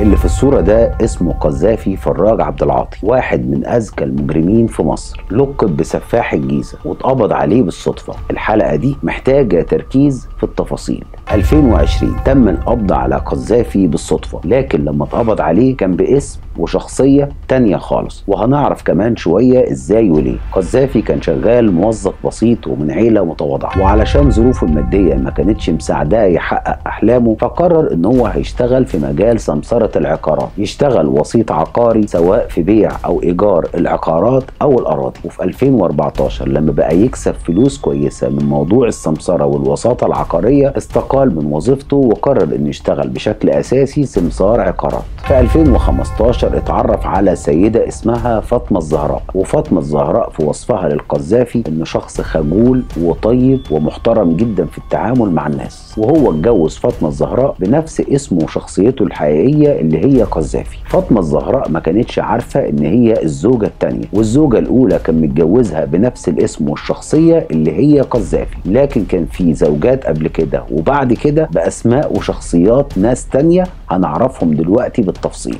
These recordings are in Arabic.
اللي في الصورة ده اسمه قذافي فراج عبد العاطي، واحد من أذكى المجرمين في مصر، لقب بسفاح الجيزة واتقبض عليه بالصدفة. الحلقة دي محتاجة تركيز في التفاصيل. 2020 تم القبض على قذافي بالصدفة، لكن لما اتقبض عليه كان باسم وشخصية تانية خالص، وهنعرف كمان شوية ازاي وليه. قذافي كان شغال موظف بسيط ومن عيلة متواضعة، وعلشان ظروفه المادية ما كانتش مساعداه يحقق أحلامه، فقرر ان هو هيشتغل في مجال سمسرة العقارات، يشتغل وسيط عقاري سواء في بيع او ايجار العقارات او الاراضي. وفي 2014 لما بقى يكسب فلوس كويسة من موضوع السمسرة والوساطة العقارية، استقال من وظيفته وقرر انه يشتغل بشكل اساسي سمسار عقارات. في 2015 اتعرف على سيدة اسمها فاطمة الزهراء، وفاطمة الزهراء في وصفها للقذافي انه شخص خجول وطيب ومحترم جدا في التعامل مع الناس، وهو اتجوز فاطمة الزهراء بنفس اسمه وشخصيته الحقيقية اللي هي قذافي. فاطمة الزهراء ما كانتش عارفة ان هي الزوجة الثانية، والزوجة الاولى كان متجوزها بنفس الاسم والشخصية اللي هي قذافي، لكن كان في زوجات قبل كده وبعد كده باسماء وشخصيات ناس تانية هنعرفهم دلوقتي بالتفصيل.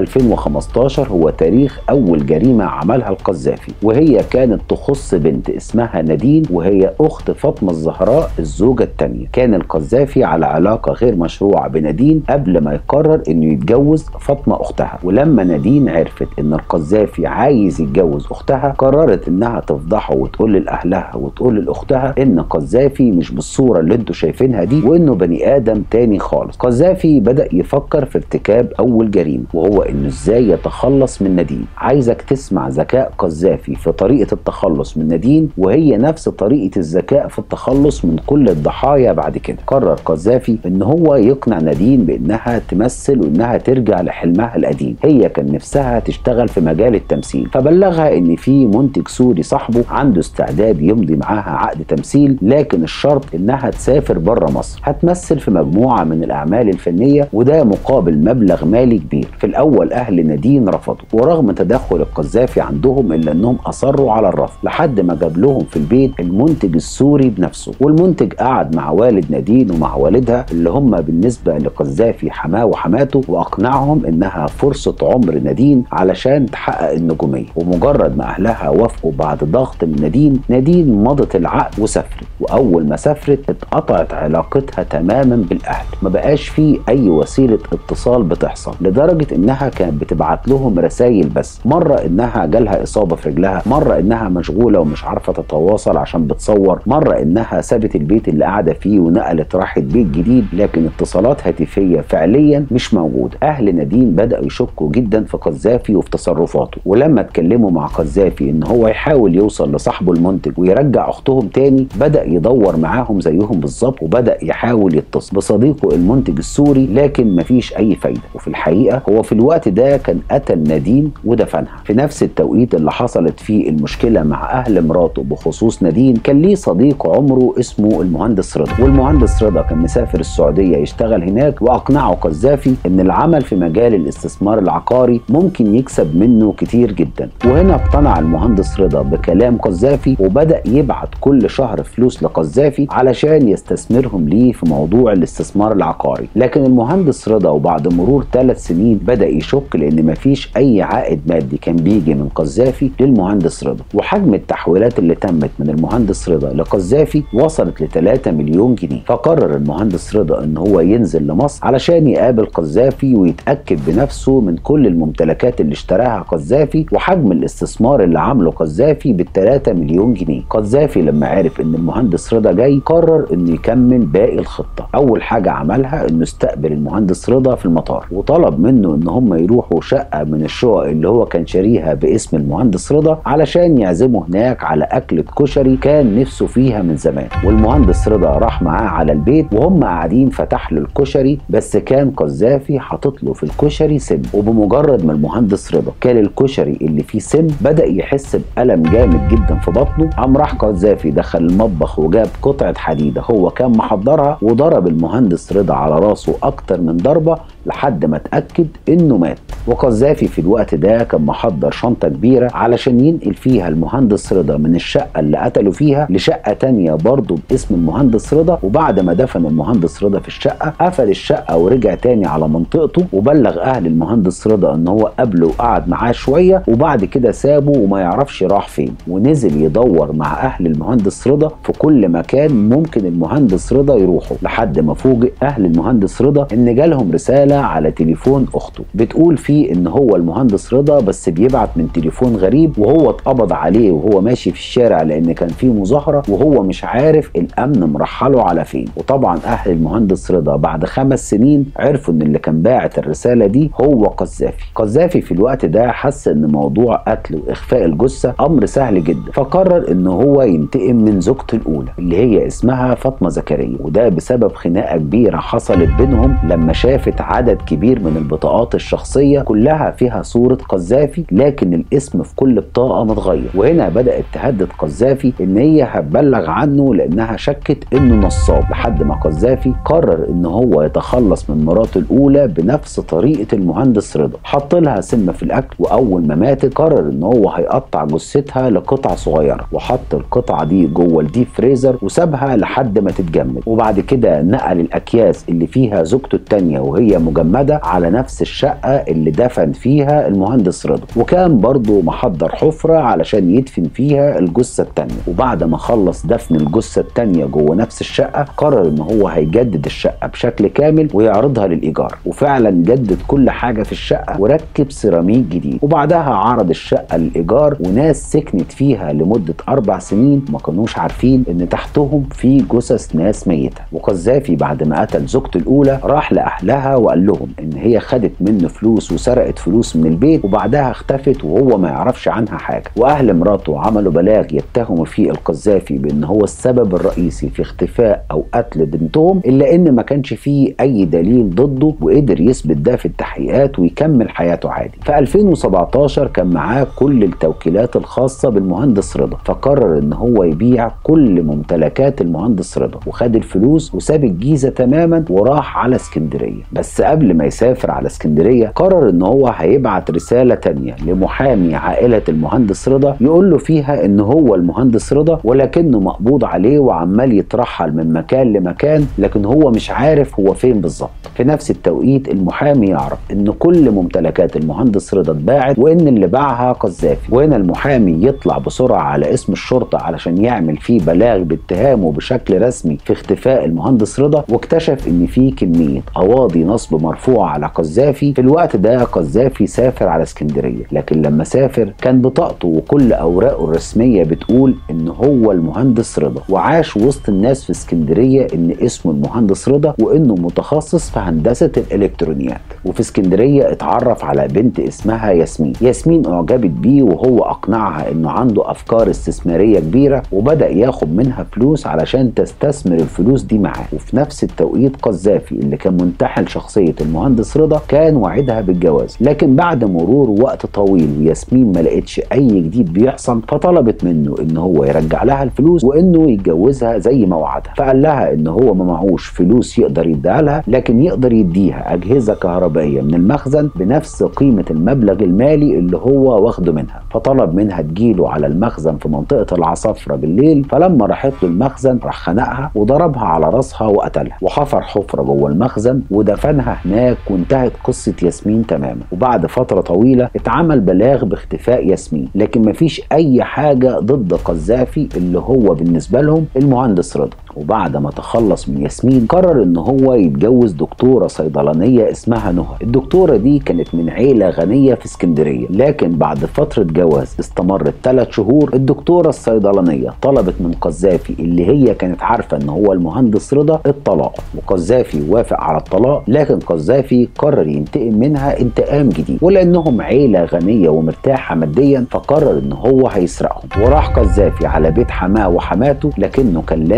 و2015 هو تاريخ اول جريمة عملها القذافي، وهي كانت تخص بنت اسمها نادين، وهي اخت فاطمة الزهراء الزوجة الثانية. كان القذافي على علاقة غير مشروعة بنادين قبل ما يقرر انه يتجوز فاطمة اختها، ولما نادين عرفت ان القذافي عايز يتجوز اختها قررت انها تفضحه وتقول لاهلها وتقول لاختها ان قذافي مش بالصورة اللي انتوا شايفينها دي، وانه بني ادم تاني خالص. قذافي بدأ يفكر في ارتكاب اول جريمة، وهو انه ازاي يتخلص من نادين. عايزك تسمع ذكاء قذافي في طريقة التخلص من نادين، وهي نفس طريقة الذكاء في التخلص من كل الضحايا بعد كده. قرر قذافي ان هو يقنع نادين بانها تمثل وانها ترجع لحلمها القديم. هي كان نفسها تشتغل في مجال التمثيل، فبلغها ان في منتج سوري صاحبه عنده استعداد يمضي معاها عقد تمثيل، لكن الشرط انها تسافر بره مصر، هتمثل في مجموعة من الاعمال الفنية وده مقابل مبلغ مالي كبير. في الاول اهل نادين رفضوا، ورغم تدخل القذافي عندهم الا انهم اصروا على الرفض، لحد ما جاب لهم في البيت المنتج السوري بنفسه. والمنتج قعد مع والد نادين ومع والدها اللي هم بالنسبة لقذافي حماه وحماته، واقنعهم انها فرصة عمر نادين علشان تحقق النجومية. ومجرد ما اهلها وافقوا بعد ضغط من نادين مضت العقد وسافرت. واول ما سافرت اتقطعت علاقتها تماما بالاهل، ما بقاش فيه اي وسيلة اتصال بتحصل، لدرجة انها كانت بتبعت لهم رسائل بس. مرة انها جالها اصابة في رجلها، مرة انها مشغولة ومش عارفة تتواصل عشان بتصور، مرة انها سابت البيت اللي قاعدة فيه ونقلت راحت بيت جديد، لكن اتصالات هاتفية فعليا مش موجودة. اهل نادين بدأوا يشكوا جدا في قذافي وفي تصرفاته، ولما اتكلموا مع قذافي ان هو يحاول يوصل لصاحبه المنتج ويرجع اختهم تاني، بدأ يدور معاهم زيهم بالظبط، وبدأ يحاول يتصل بصديقه المنتج السوري، لكن مفيش اي فايدة. وفي الحقيقة هو في الوقت ده كان قتل نادين ودفنها. في نفس التوقيت اللي حصلت فيه المشكلة مع اهل مراته بخصوص نادين، كان ليه صديق عمره اسمه المهندس رضا، والمهندس رضا كان مسافر السعودية يشتغل هناك، واقنعه قذافي ان العمل في مجال الاستثمار العقاري ممكن يكسب منه كتير جدا. وهنا اقتنع المهندس رضا بكلام قذافي، وبدأ يبعت كل شهر فلوس لقذافي علشان يستثمرهم ليه في موضوع الاستثمار العقاري. لكن المهندس رضا وبعد مرور 3 سنين بدأ يشك، لان مفيش اي عائد مادي كان بيجي من قذافي للمهندس رضا، وحجم التحويلات اللي تمت من المهندس رضا لقذافي وصلت ل 3 مليون جنيه. فقرر المهندس رضا ان هو ينزل لمصر علشان يقابل قذافي ويتأكد بنفسه من كل الممتلكات اللي اشتراها قذافي وحجم الاستثمار اللي عمله قذافي بال3 مليون جنيه. قذافي لما عرف ان المهندس رضا جاي قرر انه يكمل باقي الخطة. اول حاجة عملها انه استقبل المهندس رضا في المطار، وطلب منه ان هم يروحوا شقة من الشقق اللي هو كان شاريها باسم المهندس رضا علشان يعزمه هناك على اكلة كشري كان نفسه فيها من زمان. والمهندس رضا راح معاه على البيت، وهم قاعدين فتح له الكشري، بس كان قذافي حاطط له في الكشري سم. وبمجرد ما المهندس رضا كان الكشري اللي فيه سم بدأ يحس بألم جامد جدا في بطنه. قام راح قذافي دخل المطبخ وجاب قطعة حديدة هو كان محضرها، وضرب المهندس رضا على راسه اكتر من ضربة لحد ما اتأكد انه مات. وقذافي في الوقت ده كان محضر شنطة كبيرة علشان ينقل فيها المهندس رضا من الشقة اللي قتلوا فيها لشقة تانية برضه باسم المهندس رضا. وبعد ما دفن المهندس رضا في الشقة قفل الشقة ورجع تاني على منطقته، وبلغ اهل المهندس رضا ان هو قابله وقعد معاه شوية وبعد كده سابه وما يعرفش راح فين، ونزل يدور مع اهل المهندس رضا في كل مكان ممكن المهندس رضا يروحه، لحد ما فوجئ اهل المهندس رضا ان جالهم رسالة على تليفون اخته بتقول فيه ان هو المهندس رضا بس بيبعت من تليفون غريب، وهو اتقبض عليه وهو ماشي في الشارع لان كان فيه مظاهرة وهو مش عارف الامن مرحله على فين. وطبعا اهل المهندس رضا بعد 5 سنين عرفوا ان اللي كان باعت الرسالة دي هو قذافي. قذافي في الوقت ده حس ان موضوع قتل واخفاء الجثة امر سهل جدا، فقرر ان هو ينتقم من زوجته الاولى اللي هي اسمها فاطمة زكريا، وده بسبب خناقة كبيرة حصلت بينهم لما شافت عدد كبير من البطاقات الشخصية كلها فيها صورة قذافي لكن الاسم في كل بطاقة متغير. وهنا بدأت تهدد قذافي ان هي هتبلغ عنه لانها شكت انه نصاب، لحد ما قذافي قرر ان هو يتخلص من مراته الاولى بنفس طريقة المهندس رضا. حط لها سم في الاكل، واول ما ماتت قرر ان هو هيقطع جثتها لقطع صغيرة وحط القطعة دي جوه الديب فريزر وسابها لحد ما تتجمد. وبعد كده نقل الاكياس اللي فيها زوجته التانية وهي مجمدة على نفس الشقة اللي دفن فيها المهندس رضا، وكان برضه محضر حفرة علشان يدفن فيها الجثة التانية. وبعد ما خلص دفن الجثة التانية جوه نفس الشقة قرر ان هو هيجدد الشقة بشكل كامل ويعرضها للإيجار، وفعلا جدد كل حاجة في الشقة وركب سيراميك جديد. وبعدها عرض الشقة للإيجار، وناس سكنت فيها لمدة 4 سنين ما كانوش عارفين ان تحتهم في جثث ناس ميتة. وقذافي بعد ما قتل زوجته الأولى راح لأهلها وقال لهم ان هي خدت منه فلوس وسرقت فلوس من البيت، وبعدها اختفت وهو ما يعرفش عنها حاجة. واهل مراته عملوا بلاغ يتهموا فيه القذافي بان هو السبب الرئيسي في اختفاء او قتل بنتهم، الا ان ما كانش فيه اي دليل ضده وقدر يثبت ده في التحقيقات ويكمل حياته عادي. في 2017 كان معاه كل التوكيلات الخاصة بالمهندس رضا، فقرر ان هو يبيع كل ممتلكات المهندس رضا وخد الفلوس وساب الجيزة تماما وراح على اسكندرية. بس قبل ما يسافر على اسكندرية قرر ان هو هيبعت رسالة تانية لمحامي عائلة المهندس رضا يقول له فيها ان هو المهندس رضا ولكنه مقبوض عليه وعمال يترحل من مكان لمكان لكن هو مش عارف هو فين بالظبط. في نفس التوقيت المحامي يعرف ان كل ممتلكات المهندس رضا اتباعت وان اللي باعها قذافي. وهنا المحامي يطلع بسرعة على اسم الشرطة علشان يعمل فيه بلاغ باتهامه بشكل رسمي في اختفاء المهندس رضا، واكتشف ان في كمية قواضي نصب مرفوعة على قذافي. في الوقت ده قذافي سافر على اسكندرية، لكن لما سافر كان بطاقته وكل اوراقه الرسمية بتقول ان هو المهندس رضا، وعاش وسط الناس في اسكندرية ان اسمه المهندس رضا وانه متخصص في هندسة الالكترونيات. وفي اسكندرية اتعرف على بنت اسمها ياسمين. ياسمين اعجبت بيه وهو اقنعها انه عنده افكار استثمارية كبيرة وبدأ ياخد منها فلوس علشان تستثمر الفلوس دي معاه. وفي نفس التوقيت قذافي اللي كان منتحل شخصية المهندس رضا كان وعدها بالجواز، لكن بعد مرور وقت طويل وياسمين ما لقتش اي جديد بيحصل فطلبت منه ان هو يرجع لها الفلوس وانه يتجوزها زي ما وعدها. فقال لها ان هو ما معهوش فلوس يقدر يديها لها، لكن يقدر يديها اجهزة كهربائية من المخزن بنفس قيمة المبلغ المالي اللي هو واخده منها. فطلب منها تجيله على المخزن في منطقة العصافرة بالليل، فلما راحت له المخزن راح خنقها وضربها على راسها وقتلها، وحفر حفرة جوه المخزن ودفنها هناك، وانتهت قصة ياسمين تماما. وبعد فترة طويلة اتعمل بلاغ باختفاء ياسمين، لكن مفيش اي حاجة ضد قذافي اللي هو بالنسبة لهم المهندس رضا. وبعد ما تخلص من ياسمين قرر ان هو يتجوز دكتورة صيدلانية اسمها نهى. الدكتورة دي كانت من عيلة غنية في اسكندرية، لكن بعد فترة جواز استمرت 3 شهور الدكتورة الصيدلانية طلبت من قذافي اللي هي كانت عارفة ان هو المهندس رضا الطلاق، وقذافي وافق على الطلاق، لكن قذافي قرر ينتقم منها انتقام جديد. ولانهم عيلة غنية ومرتاحة ماديا فقرر ان هو هيسرقهم، وراح قذافي على بيت حماه وحماته لكنه كان لابس نقاب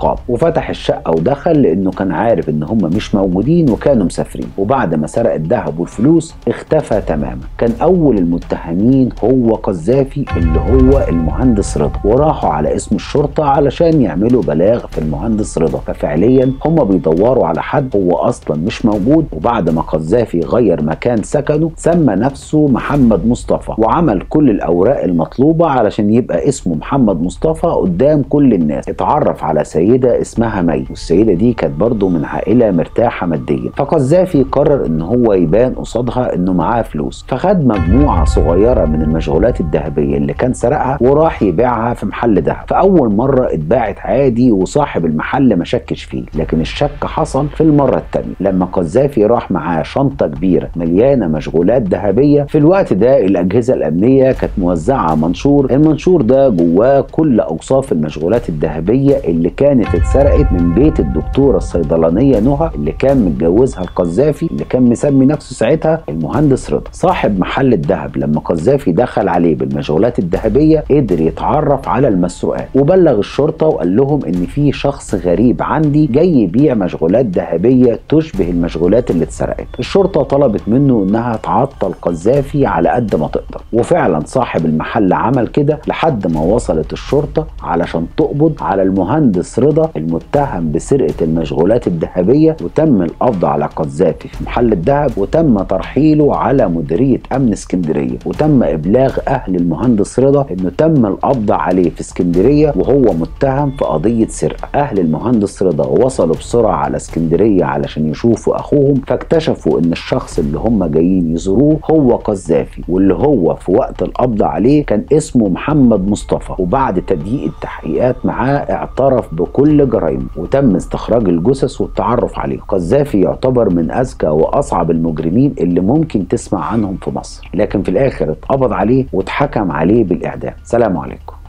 النقاب، وفتح الشقة ودخل لأنه كان عارف إن هم مش موجودين وكانوا مسافرين. وبعد ما سرق الذهب والفلوس اختفى تماما. كان أول المتهمين هو قذافي اللي هو المهندس رضا، وراحوا على اسم الشرطة علشان يعملوا بلاغ في المهندس رضا. ففعليا هم بيدوروا على حد هو أصلا مش موجود. وبعد ما قذافي غير مكان سكنه سمى نفسه محمد مصطفى، وعمل كل الأوراق المطلوبة علشان يبقى اسمه محمد مصطفى قدام كل الناس. اتعرف على سيدة اسمها مي، والسيدة دي كانت برضه من عائلة مرتاحة ماديا. فقذافي قرر ان هو يبان قصادها انه معاه فلوس، فخد مجموعة صغيرة من المشغولات الذهبية اللي كان سرقها وراح يبيعها في محل ذهب. فأول مرة اتباعت عادي وصاحب المحل ما شكش فيه، لكن الشك حصل في المرة التانية لما قذافي راح معاه شنطة كبيرة مليانة مشغولات ذهبية. في الوقت ده الأجهزة الأمنية كانت موزعة منشور، المنشور ده جواه كل أوصاف المشغولات الذهبية اللي كانت اتسرقت من بيت الدكتورة الصيدلانية نهى اللي كان متجوزها القذافي، اللي كان مسمي نفسه ساعتها المهندس رضا. صاحب محل الذهب لما قذافي دخل عليه بالمشغولات الذهبية قدر يتعرف على المسروقات، وبلغ الشرطة وقال لهم ان في شخص غريب عندي جاي يبيع مشغولات ذهبية تشبه المشغولات اللي اتسرقت. الشرطة طلبت منه انها تعطل قذافي على قد ما تقدر، وفعلا صاحب المحل عمل كده لحد ما وصلت الشرطة علشان تقبض على المهندس رضا المتهم بسرقة المشغولات الذهبية. وتم القبض على قذافي في محل الذهب، وتم ترحيله على مديرية أمن اسكندرية، وتم إبلاغ أهل المهندس رضا إنه تم القبض عليه في اسكندرية وهو متهم في قضية سرقة. أهل المهندس رضا وصلوا بسرعة على اسكندرية علشان يشوفوا أخوهم، فاكتشفوا إن الشخص اللي هم جايين يزوروه هو قذافي، واللي هو في وقت القبض عليه كان اسمه محمد مصطفى. وبعد تضييق التحقيقات معاه اعترف بكل جرائمه، وتم استخراج الجثث والتعرف عليه. قذافي يعتبر من أذكى وأصعب المجرمين اللي ممكن تسمع عنهم في مصر، لكن في الآخر اتقبض عليه واتحكم عليه بالإعدام. سلام عليكم.